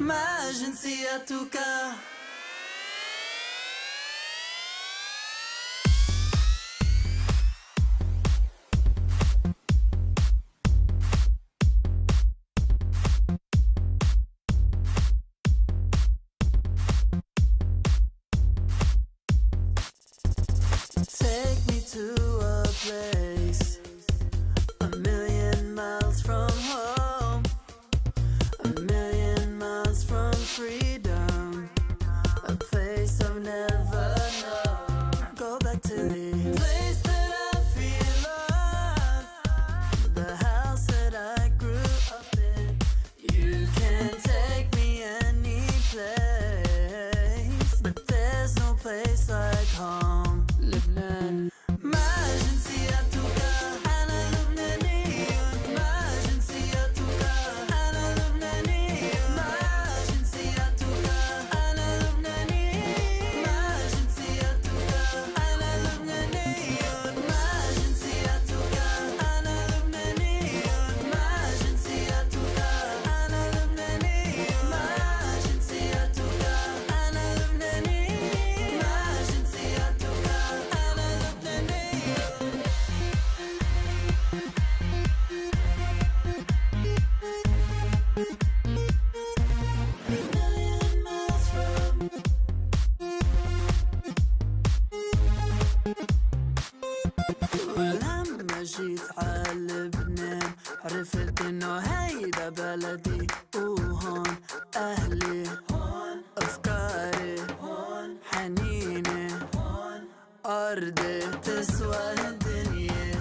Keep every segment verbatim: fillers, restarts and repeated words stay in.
ما جنسيتك؟ Take me to a place a million miles from home, a million miles from freedom, a place I've never known. Go back to the place that I feel love, the house that I grew up in. You can take me any place, but there's no place like home. Lubnan. ما جنسيتك؟ أنا لبناني. ما جنسيتك؟ أنا لبناني. ما جنسيتك؟ أنا لبناني. ما جنسيتك؟ أنا لبناني. ما جنسيتك؟ أنا لبناني. ما جنسيتك؟ أنا لبناني. ما جنسيتك؟ أنا لبناني. ما جنسيتك؟ ولما جيت على لبنان عرفت انه هيدا بلدي، وهون اهلي، هون افكاري، هون حنيني، هون ارضي تسوى الدنيا.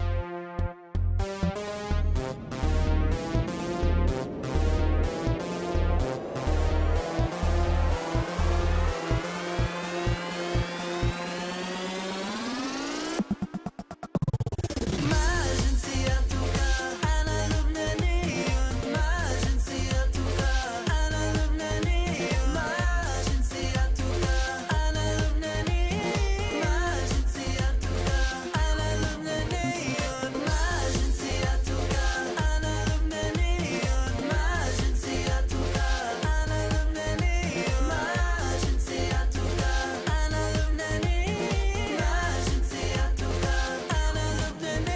ما جنسيتك؟ أنا لبناني. ما جنسيتك؟ أنا لبناني. ما جنسيتك؟ أنا لبناني. ما جنسيتك؟ أنا لبناني. ما جنسيتك؟ أنا لبناني. ما جنسيتك؟ أنا لبناني. ما جنسيتك؟ أنا لبناني. ما جنسيتك؟ أنا لبناني.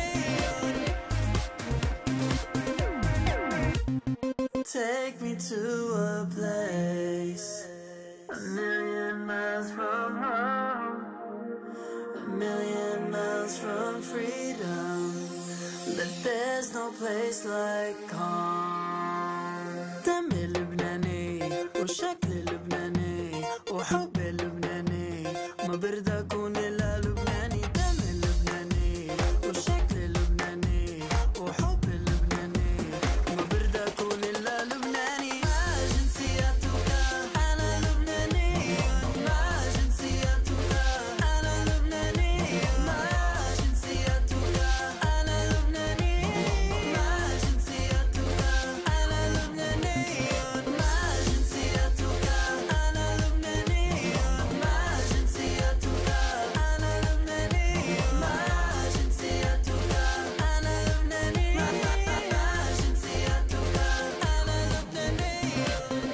Take me to a place a million miles from home, a million miles from freedom, but there's no place like home. دمي لبناني وشكلي لبناني وحبي لبناني، ما برد أكون إلا لبناني. دمي لبناني وشكلي لبناني وحبي لبناني، ما برد أكون إلا لبناني. ما جنسيتك؟ أنا لبناني. ما جنسيتك؟ أنا لبناني. ما جنسيتك؟ أنا لبناني. ما جنسيتك؟ أنا لبناني. ما جنسيتك؟ أنا لبناني. ما جنسيتك؟ أنا لبناني. ما جنسيتك؟ أنا لبناني. ما جنسيتك؟ أنا لبناني.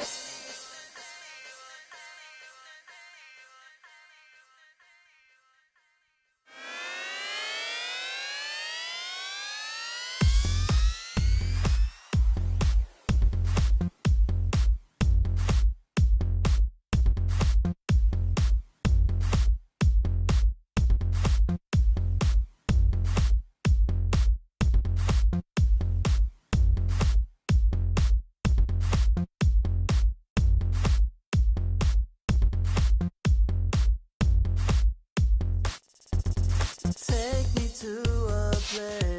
Take me to a place